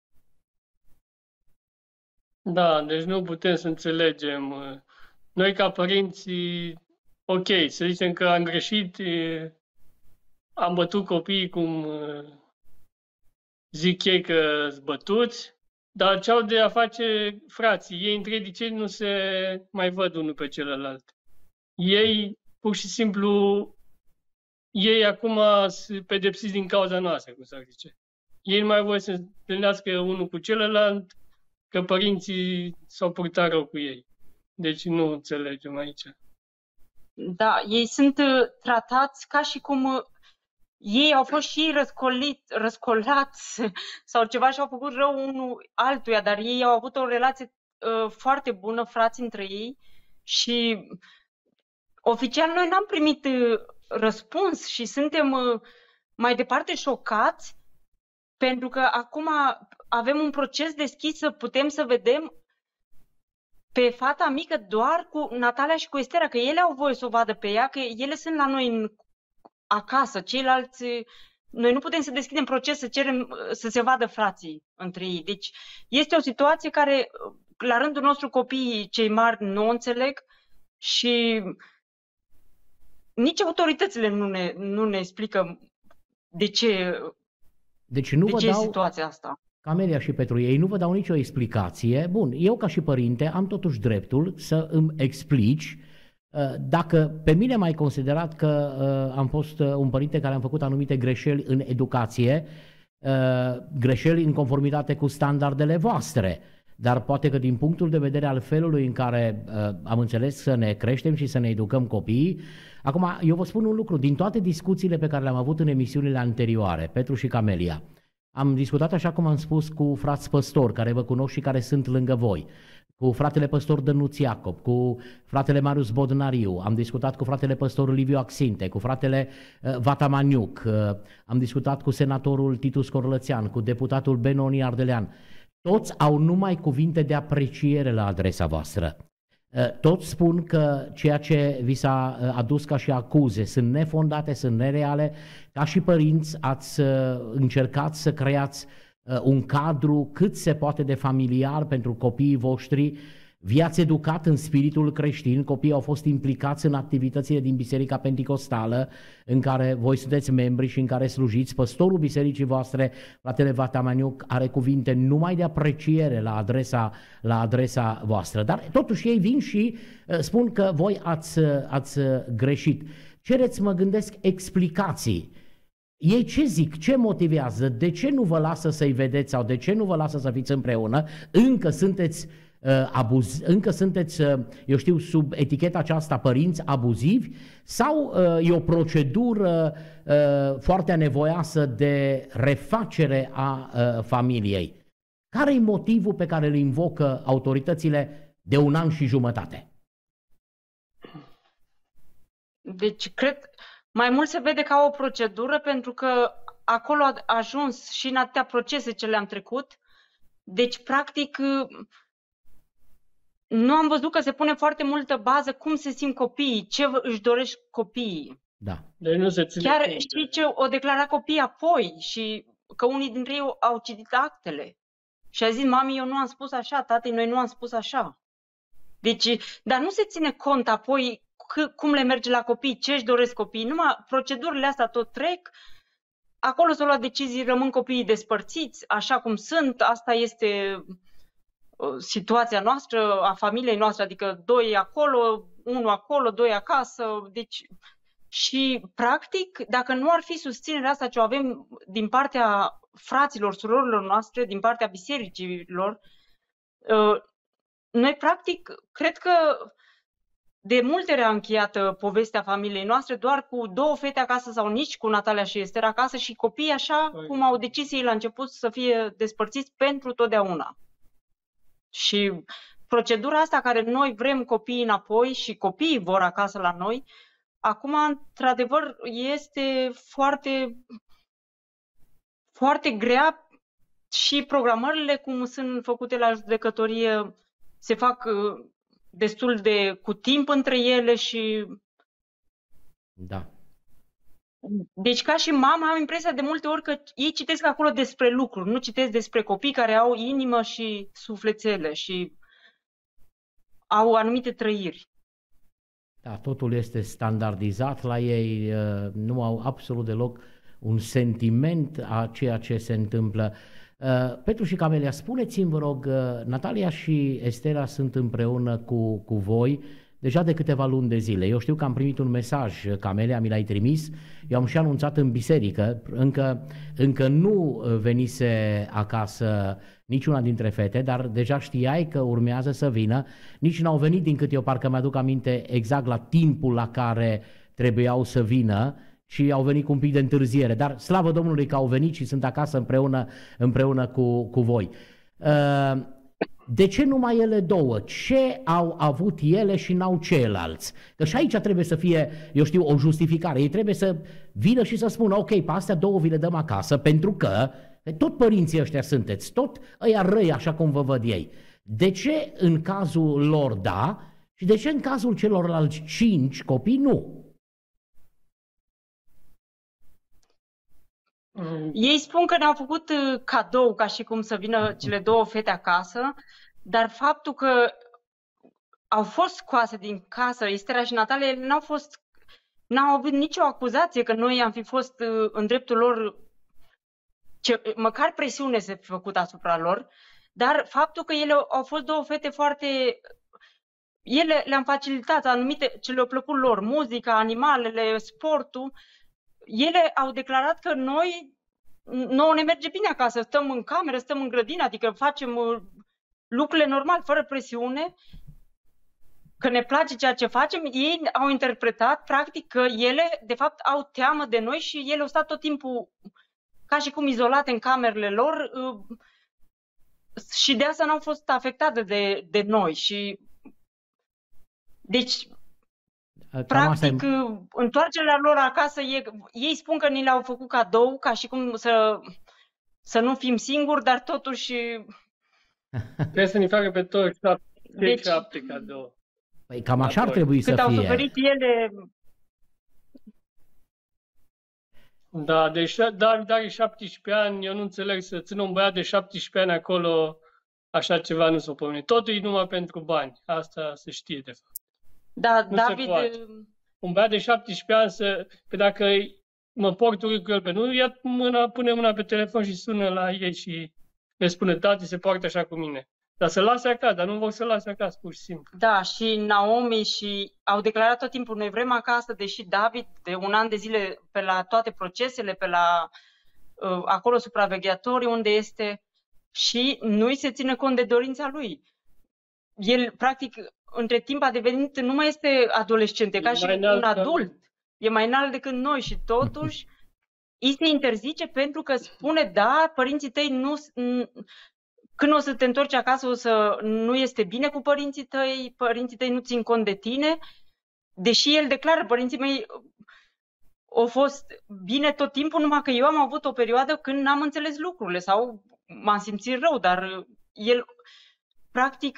Da, deci nu putem să înțelegem. Noi ca părinți, ok, să zicem că am greșit, am bătut copiii cum zic ei că sunt bătuți, dar ce au de a face frații? Ei între ei de ce nu se mai văd unul pe celălalt? Ei, pur și simplu, ei acum sunt pedepsiți din cauza noastră, cum s-ar zice. Ei nu mai vor să se întâlnească unul cu celălalt, că părinții s-au purtat rău cu ei. Deci nu înțelegem aici. Da, ei sunt tratați ca și cum ei au fost și răscolit, răscolați sau ceva și au făcut rău unul altuia, dar ei au avut o relație uh, foarte bună, frați între ei și oficial noi n-am primit uh, răspuns și suntem uh, mai departe șocați pentru că acum avem un proces deschis să putem să vedem pe fata mică doar cu Natalia și cu Estera, că ele au voie să o vadă pe ea, că ele sunt la noi în, acasă, ceilalți, noi nu putem să deschidem proces să cerem să se vadă frații între ei. Deci este o situație care, la rândul nostru, copiii cei mari nu o înțeleg și nici autoritățile nu ne, nu ne explică de ce, deci nu de vă ce dau... e situația asta. Camelia și Petru, ei nu vă dau nicio explicație. Bun, eu ca și părinte am totuși dreptul să îmi explici dacă pe mine m-ai considerat că am fost un părinte care am făcut anumite greșeli în educație, greșeli în conformitate cu standardele voastre, dar poate că din punctul de vedere al felului în care am înțeles să ne creștem și să ne educăm copiii. Acum, eu vă spun un lucru, din toate discuțiile pe care le-am avut în emisiunile anterioare, Petru și Camelia, am discutat, așa cum am spus, cu frați păstori care vă cunosc și care sunt lângă voi, cu fratele păstor Dănuț Iacob, cu fratele Marius Bodnariu, am discutat cu fratele păstor Liviu Axinte, cu fratele uh, Vatamaniuc, uh, am discutat cu senatorul Titus Corlățean, cu deputatul Benoni Ardelean. Toți au numai cuvinte de apreciere la adresa voastră. Uh, toți spun că ceea ce vi s-a adus ca și acuze sunt nefondate, sunt nereale. Ca și părinți ați uh, încercat să creați un cadru cât se poate de familiar pentru copiii voștri, vi-ați educat în spiritul creștin, copiii au fost implicați în activitățile din Biserica Penticostală, în care voi sunteți membri și în care slujiți. Păstorul bisericii voastre, fratele Vatamaniuc, are cuvinte numai de apreciere la adresa, la adresa voastră, dar totuși ei vin și spun că voi ați, ați greșit. Cereți, mă gândesc, explicații. Ei ce zic? Ce motivează? De ce nu vă lasă să-i vedeți sau de ce nu vă lasă să fiți împreună? Încă sunteți abuz, încă sunteți, eu știu, sub eticheta aceasta părinți abuzivi sau e o procedură foarte anevoioasă de refacere a familiei? Care e motivul pe care îl invocă autoritățile de un an și jumătate? Deci, cred, mai mult se vede ca o procedură pentru că acolo a ajuns și în atâtea procese ce le-am trecut. Deci, practic, nu am văzut că se pune foarte multă bază cum se simt copiii, ce își doresc copiii. Da. Deci nu se ține Chiar cont. știi ce o declara copiii apoi și că unii dintre ei au citit actele. Și a zis, mami, eu nu am spus așa, tati, noi nu am spus așa. Deci, dar nu se ține cont apoi cum le merge la copii, ce își doresc copiii. Numai procedurile astea tot trec, acolo s-au luat decizii, rămân copiii despărțiți, așa cum sunt, asta este situația noastră, a familiei noastre, adică doi acolo, unul acolo, doi acasă, deci... Și, practic, dacă nu ar fi susținerea asta ce o avem din partea fraților, surorilor noastre, din partea bisericilor, noi, practic, cred că de multe ori a încheiat povestea familiei noastre doar cu două fete acasă sau nici cu Natalia și Ester acasă și copiii așa Oi. cum au decis ei la început să fie despărțiți pentru totdeauna. Și procedura asta care noi vrem copiii înapoi și copiii vor acasă la noi, acum, într-adevăr, este foarte, foarte grea și programările, cum sunt făcute la judecătorie, se fac destul de cu timp între ele și... Da. Deci, ca și mama, am impresia de multe ori că ei citesc acolo despre lucruri, nu citesc despre copii care au inimă și sufletele și au anumite trăiri. Da, totul este standardizat la ei, nu au absolut deloc un sentiment a ceea ce se întâmplă. Petru și Camelia, spuneți-mi, vă rog, Natalia și Estera sunt împreună cu, cu voi deja de câteva luni de zile. Eu știu că am primit un mesaj, Camelia, mi l-ai trimis, eu am și anunțat în biserică, încă, încă nu venise acasă niciuna dintre fete, dar deja știai că urmează să vină, nici n-au venit, din cât eu parcă mi-aduc aminte, exact la timpul la care trebuiau să vină, și au venit cu un pic de întârziere, dar slavă Domnului că au venit și sunt acasă împreună, împreună cu, cu voi. De ce numai ele două? Ce au avut ele și n-au ceilalți? Că și aici trebuie să fie, eu știu, o justificare. Ei trebuie să vină și să spună, ok, pe astea două vi le dăm acasă, pentru că tot părinții ăștia sunteți, tot ăia răi, așa cum vă văd ei. De ce în cazul lor da și de ce în cazul celorlalți cinci copii nu? Ei spun că ne-au făcut cadou ca și cum să vină cele două fete acasă, dar faptul că au fost scoase din casă, Estera și Natalia, n-au fost, n-au avut nicio acuzație că noi am fi fost în dreptul lor, ce, măcar presiune să fi făcut asupra lor, dar faptul că ele au fost două fete foarte... Ele le-am facilitat anumite ce le-au plăcut lor, muzica, animalele, sportul. Ele au declarat că noi, nouă ne merge bine acasă, stăm în cameră, stăm în grădină, adică facem lucrurile normal, fără presiune, că ne place ceea ce facem. Ei au interpretat, practic, că ele, de fapt, au teamă de noi și ele au stat tot timpul ca și cum izolate în camerele lor și de asta n-au fost afectate de, de noi. Și deci... Practic, întoarcerea lor acasă, e, ei spun că ni le-au făcut cadou, ca și cum să, să nu fim singuri, dar totuși... Trebuie să ne facă pe toți șapte, deci, șapte cadou. Păi cam așa ar trebui să fie. Cât au suferit ele... Da, deci David are șaptesprezece ani, eu nu înțeleg să țină un băiat de șaptesprezece ani acolo, așa ceva nu s-o pomeni. Totul e numai pentru bani, asta se știe de fapt. Da, nu David... Un băiat de șaptesprezece ani, să, pe dacă mă port urât cu el pe nu, ia mâna, pune mâna pe telefon și sună la ei și le spune, tati, se poartă așa cu mine. Dar să lase acasă, dar nu vor să lase acasă, pur și simplu. Da, și Naomi și au declarat tot timpul, noi vrem acasă, deși David, de un an de zile, pe la toate procesele, pe la uh, acolo supraveghetorii unde este, și nu-i se ține cont de dorința lui. el, practic, între timp a devenit, nu mai este adolescent, e ca și un adult. E mai înalt decât noi și totuși îi se interzice pentru că spune, da, părinții tăi nu... Când o să te întorci acasă, o să nu este bine cu părinții tăi, părinții tăi nu țin cont de tine, deși el declară, părinții mei au fost bine tot timpul, numai că eu am avut o perioadă când n-am înțeles lucrurile sau m-am simțit rău, dar el, practic,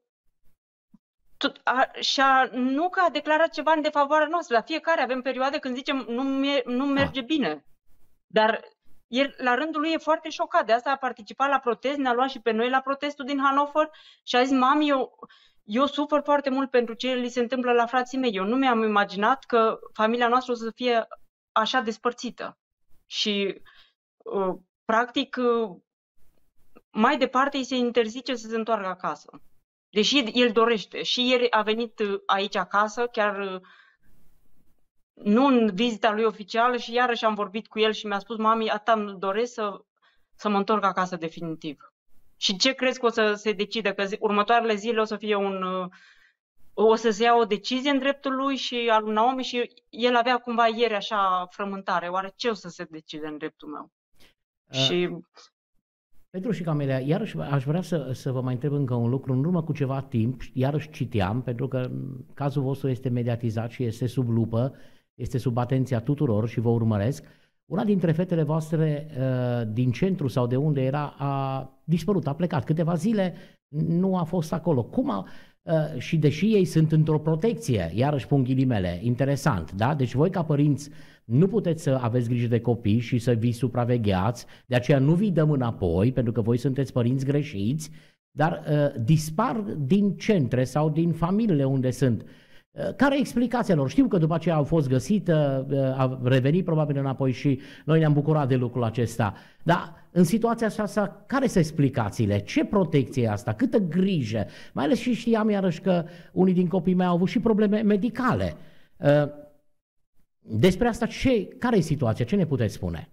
tot, a, și-a, nu că a declarat ceva în defavoarea noastră, la fiecare avem perioade când zicem nu, nu merge bine, dar el, la rândul lui, e foarte șocat. De asta a participat la protest, ne-a luat și pe noi la protestul din Hannover și a zis, mami, eu, eu sufăr foarte mult pentru ce li se întâmplă la frații mei. Eu nu mi-am imaginat că familia noastră o să fie așa despărțită. Și, uh, practic, uh, mai departe îi se interzice să se întoarcă acasă. Deși el dorește. Și ieri a venit aici acasă, chiar... Uh, nu în vizita lui oficială și iarăși am vorbit cu el și mi-a spus, mami, atâta îmi doresc să, să mă întorc acasă definitiv. Și ce crezi că o să se decide? Că zi, următoarele zile o să fie un... o să se ia o decizie în dreptul lui și al lui Naomi și el avea cumva ieri așa frământare. Oare ce o să se decide în dreptul meu? Uh, și... Petru și Camelia, iarăși aș vrea să, să vă mai întreb încă un lucru. În urmă cu ceva timp, iarăși citeam, pentru că cazul vostru este mediatizat și este sub lupă, este sub atenția tuturor și vă urmăresc. Una dintre fetele voastre uh, din centru sau de unde era a dispărut, a plecat. Câteva zile nu a fost acolo. Cum a, uh, și deși ei sunt într-o protecție, iarăși pun ghilimele, interesant, da? Deci voi ca părinți nu puteți să aveți grijă de copii și să vi supravegheați, de aceea nu vi dăm înapoi, pentru că voi sunteți părinți greșiți, dar uh, dispar din centre sau din familiile unde sunt. Care e explicația lor? Știu că după aceea au fost găsite, a revenit probabil înapoi și noi ne-am bucurat de lucrul acesta. Dar în situația asta, care sunt explicațiile? Ce protecție e asta? Câtă grijă? Mai ales și știam iarăși că unii din copiii mei au avut și probleme medicale. Despre asta, ce, care e situația? Ce ne puteți spune?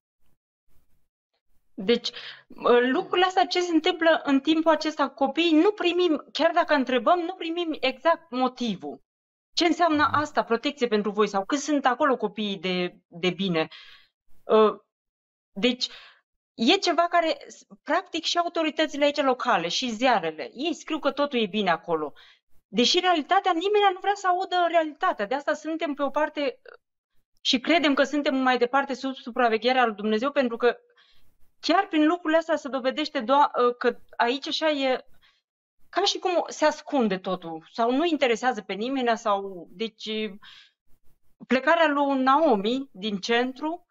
Deci, lucrurile astea ce se întâmplă în timpul acesta, copiii nu primim, chiar dacă întrebăm, nu primim exact motivul. Ce înseamnă asta, protecție pentru voi sau cât sunt acolo copiii de, de bine? Deci, e ceva care, practic, și autoritățile aici locale și ziarele, ei scriu că totul e bine acolo. Deși realitatea, nimeni nu vrea să audă realitatea. De asta suntem pe o parte și credem că suntem mai departe sub supravegherea lui Dumnezeu, pentru că chiar prin lucrurile astea se dovedește că aici așa e ca și cum se ascunde totul sau nu interesează pe nimeni sau... Deci plecarea lui Naomi din centru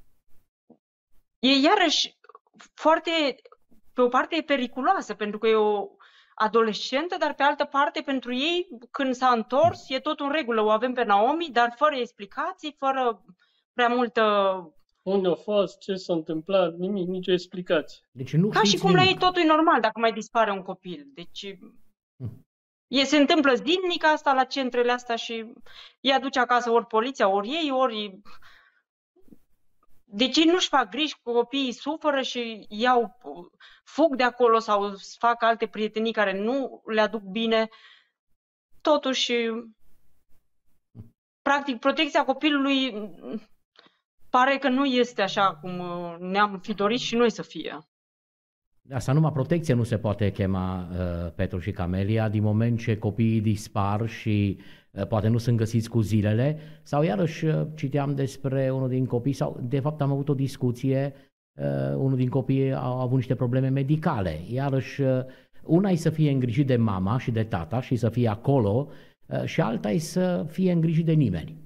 e iarăși foarte, pe o parte e periculoasă pentru că e o adolescentă, dar pe altă parte pentru ei când s-a întors e tot în regulă, o avem pe Naomi, dar fără explicații, fără prea multă... Unde a fost, ce s-a întâmplat, nimic, nicio explicație. Deci nu Ca și cum nimic. La ei totul e normal dacă mai dispare un copil. Deci hmm. e, se întâmplă zilnic asta la centrele astea și îi aduce acasă ori poliția, ori ei, ori... Deci ei nu-și fac griji, copiii suferă și iau, fug de acolo sau fac alte prietenii care nu le aduc bine. Totuși, practic, protecția copilului... Pare că nu este așa cum ne-am fi dorit și noi să fie. Asta numai protecție nu se poate chema, uh, Petru și Camelia, din moment ce copiii dispar și uh, poate nu sunt găsiți cu zilele, sau iarăși uh, citeam despre unul din copii, sau de fapt am avut o discuție, uh, unul din copii a avut niște probleme medicale, iarăși uh, una e să fie îngrijit de mama și de tata și să fie acolo uh, și alta e să fie îngrijit de nimeni.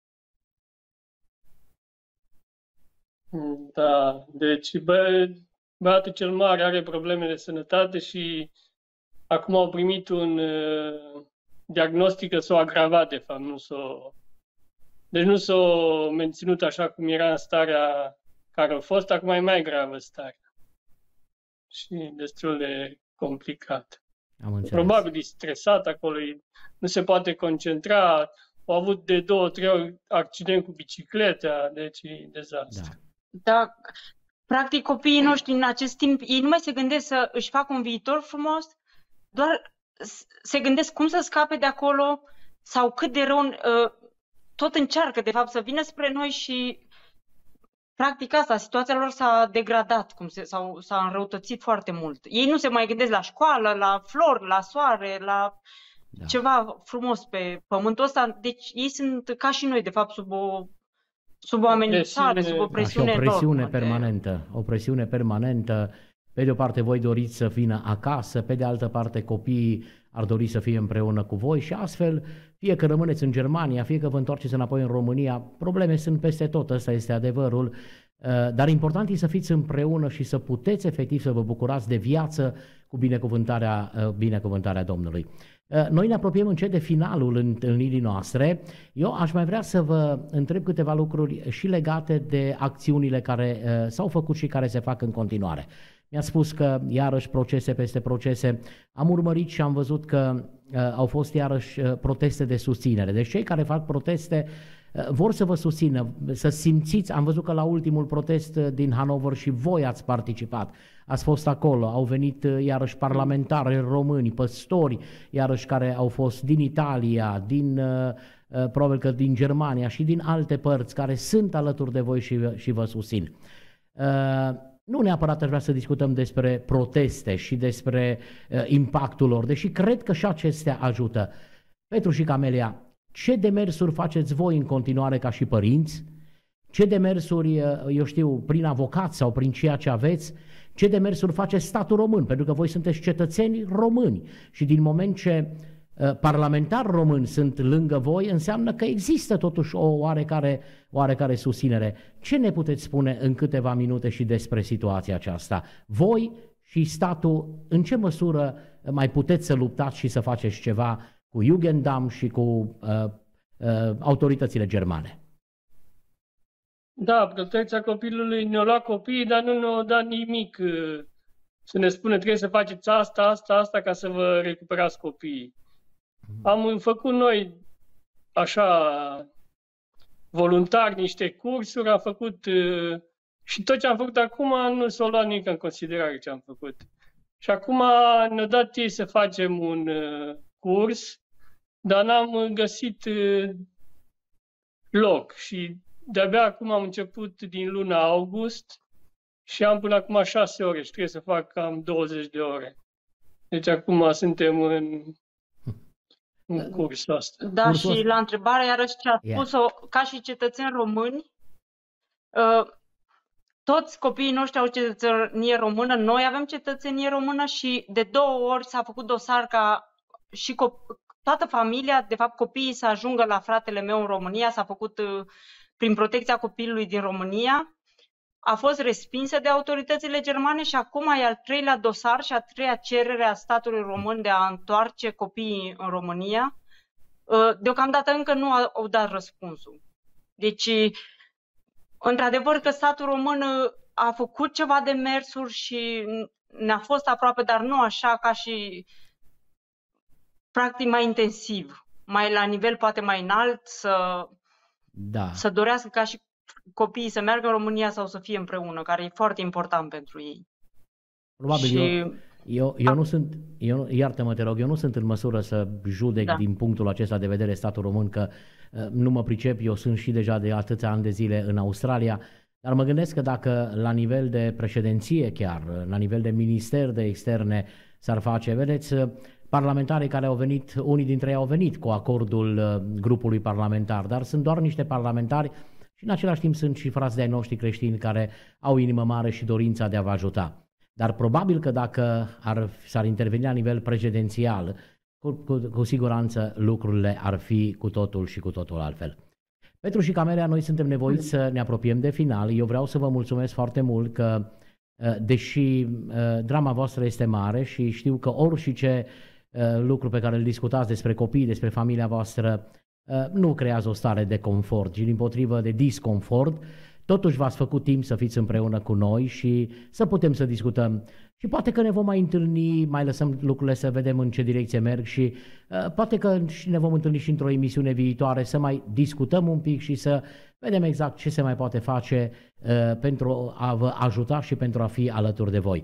Da, deci bă, băiatul cel mare are probleme de sănătate și acum au primit un uh, diagnostic că s-o agravat, de fapt, nu s-o... Deci nu s-o menținut așa cum era în starea care a fost, acum e mai gravă starea. Și destul de complicat. Am înțeles. Probabil e stresat acolo, nu se poate concentra, au avut de două, trei ori accident cu bicicleta, deci e dezastru. Da. Da, practic copiii noștri în acest timp, ei nu mai se gândesc să își facă un viitor frumos, doar se gândesc cum să scape de acolo sau cât de rău uh, tot încearcă, de fapt, să vină spre noi și practic asta, situația lor s-a degradat, cum se, sau s-a înrăutățit foarte mult. Ei nu se mai gândesc la școală, la flori, la soare, la da. ceva frumos pe pământul ăsta. Deci ei sunt ca și noi, de fapt, sub o, sub o amenințare, sub o presiune da, și o presiune enormă permanentă. De... O presiune permanentă. Pe de o parte voi doriți să vină acasă, pe de altă parte copiii ar dori să fie împreună cu voi și astfel, fie că rămâneți în Germania, fie că vă întoarceți înapoi în România, probleme sunt peste tot, ăsta este adevărul, dar important e să fiți împreună și să puteți efectiv să vă bucurați de viață cu binecuvântarea, binecuvântarea Domnului. Noi ne apropiem încet de finalul întâlnirii noastre. Eu aș mai vrea să vă întreb câteva lucruri și legate de acțiunile care s-au făcut și care se fac în continuare. Mi-a spus că iarăși procese peste procese. Am urmărit și am văzut că uh, au fost iarăși uh, proteste de susținere. Deci cei care fac proteste uh, vor să vă susțină, să simțiți. Am văzut că la ultimul protest uh, din Hanover și voi ați participat. Ați fost acolo, au venit uh, iarăși parlamentari români, păstori, iarăși care au fost din Italia, din, uh, uh, probabil că din Germania și din alte părți, care sunt alături de voi și, și vă susțin. Uh, Nu neapărat aș vrea să discutăm despre proteste și despre uh, impactul lor, deși cred că și acestea ajută. Petru și Camelia, ce demersuri faceți voi în continuare ca și părinți? Ce demersuri, uh, eu știu, prin avocați sau prin ceea ce aveți? Ce demersuri face statul român? Pentru că voi sunteți cetățeni români și din moment ce uh, parlamentari români sunt lângă voi, înseamnă că există totuși o oarecare, oarecare susținere. Ce ne puteți spune în câteva minute și despre situația aceasta? Voi și statul, în ce măsură mai puteți să luptați și să faceți ceva cu Jugendamt și cu uh, uh, autoritățile germane? Da, protecția copilului ne-a luat copiii, dar nu ne-a dat nimic. Să ne spună, trebuie să faceți asta, asta, asta, ca să vă recuperați copiii. Am făcut noi, așa, voluntar, niște cursuri, am făcut uh, și tot ce am făcut acum nu s-a luat nimic în considerare ce am făcut. Și acum ne-a dat ei să facem un uh, curs, dar n-am găsit uh, loc și de-abia acum am început din luna august și am până acum șase ore și trebuie să fac cam douăzeci de ore. Deci acum suntem în, în cursul ăsta. Da, cursul și la întrebarea iarăși ce a spus-o, yeah. Ca și cetățeni români, uh, toți copiii noștri au cetățenie română, noi avem cetățenie română și de două ori s-a făcut dosar ca și toată familia, de fapt copiii, să ajungă la fratele meu în România, s-a făcut uh, prin protecția copilului din România. A fost respinsă de autoritățile germane și acum e al treilea dosar și a treia cerere a statului român de a întoarce copiii în România. Deocamdată încă nu au dat răspunsul. Deci, într-adevăr că statul român a făcut ceva de mersuri și ne-a fost aproape, dar nu așa ca și practic mai intensiv, mai la nivel poate mai înalt, să, da. să dorească ca și copiii să meargă în România sau să fie împreună, care e foarte important pentru ei. Probabil și... eu, eu, eu nu sunt, eu, iartă-mă te rog, eu nu sunt în măsură să judec da. din punctul acesta de vedere statul român, că uh, nu mă pricep, eu sunt și deja de atâția ani de zile în Australia, dar mă gândesc că dacă la nivel de președinție chiar, la nivel de minister de externe s-ar face, vedeți, parlamentarii care au venit, unii dintre ei au venit cu acordul uh, grupului parlamentar, dar sunt doar niște parlamentari și în același timp sunt și frați de-ai noștri creștini care au inimă mare și dorința de a vă ajuta. Dar probabil că dacă ar, s-ar interveni la nivel prezidențial, cu, cu, cu siguranță lucrurile ar fi cu totul și cu totul altfel. Petru și Camelia, noi suntem nevoiți să ne apropiem de final. Eu vreau să vă mulțumesc foarte mult că, deși drama voastră este mare și știu că orice lucru pe care îl discutați despre copii, despre familia voastră, nu creează o stare de confort, ci dimpotrivă de disconfort, totuși v-ați făcut timp să fiți împreună cu noi și să putem să discutăm. Și poate că ne vom mai întâlni, mai lăsăm lucrurile să vedem în ce direcție merg și uh, poate că ne vom întâlni și într-o emisiune viitoare să mai discutăm un pic și să vedem exact ce se mai poate face uh, pentru a vă ajuta și pentru a fi alături de voi.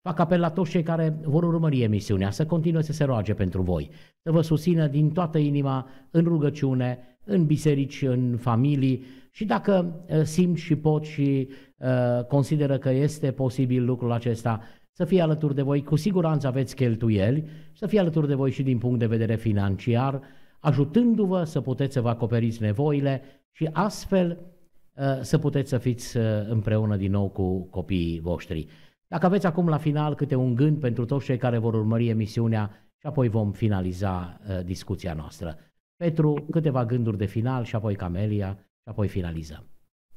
Fac apel la toți cei care vor urmări emisiunea să continue să se roage pentru voi, să vă susțină din toată inima în rugăciune, în biserici, în familii și dacă simt și pot și uh, consideră că este posibil lucrul acesta, să fie alături de voi. Cu siguranță aveți cheltuieli, să fie alături de voi și din punct de vedere financiar, ajutându-vă să puteți să vă acoperiți nevoile și astfel uh, să puteți să fiți uh, împreună din nou cu copiii voștri. Dacă aveți acum la final câte un gând pentru toți cei care vor urmări emisiunea și apoi vom finaliza uh, discuția noastră. Petru, câteva gânduri de final și apoi Camelia și apoi finalizăm.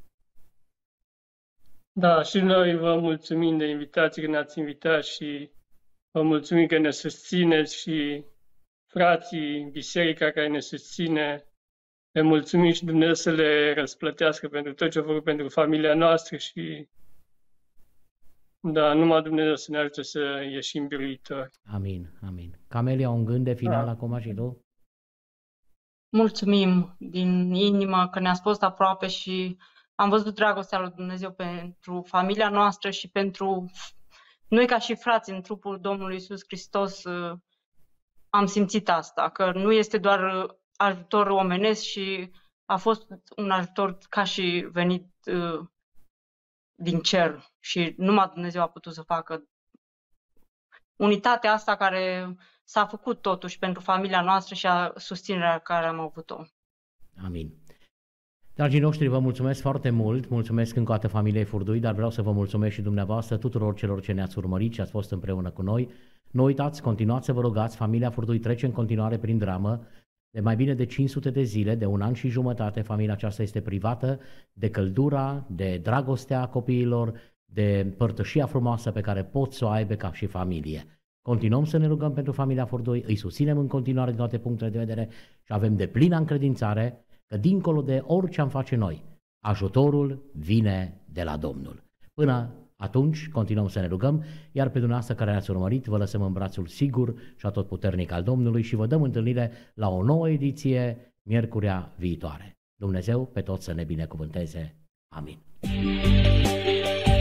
Da, și noi vă mulțumim de invitație că ne-ați invitat și vă mulțumim că ne susțineți și frații, biserica care ne susține. Le mulțumim și Dumnezeu să le răsplătească pentru tot ce a făcut pentru familia noastră și da, numai Dumnezeu să ne ajute să ieșim biruitori. Amin, amin. Camelia, un gând de final Da. acum și tu? Mulțumim din inimă că ne-ați fost aproape și am văzut dragostea lui Dumnezeu pentru familia noastră și pentru noi ca și frați în trupul Domnului Iisus Hristos. Am simțit asta, că nu este doar ajutor omenesc și a fost un ajutor ca și venit uh, din cer și numai Dumnezeu a putut să facă unitatea asta care s-a făcut totuși pentru familia noastră și a susținerea care am avut-o. Amin. Dragii noștri, vă mulțumesc foarte mult, mulțumesc încă o dată familiei Furdui, dar vreau să vă mulțumesc și dumneavoastră, tuturor celor ce ne-ați urmărit și ați fost împreună cu noi. Nu uitați, continuați să vă rugați, familia Furdui trece în continuare prin dramă, de mai bine de cinci sute de zile, de un an și jumătate, familia aceasta este privată de căldura, de dragostea copiilor, de părtășia frumoasă pe care pot să o aibă ca și familie. Continuăm să ne rugăm pentru familia Furdui, îi susținem în continuare din toate punctele de vedere și avem deplină încredințare că dincolo de orice am face noi, ajutorul vine de la Domnul. Până atunci, continuăm să ne rugăm, iar pe dumneavoastră care ne-ați urmărit, vă lăsăm în brațul sigur și atotputernic al Domnului și vă dăm întâlnire la o nouă ediție, miercurea viitoare. Dumnezeu pe toți să ne binecuvânteze. Amin.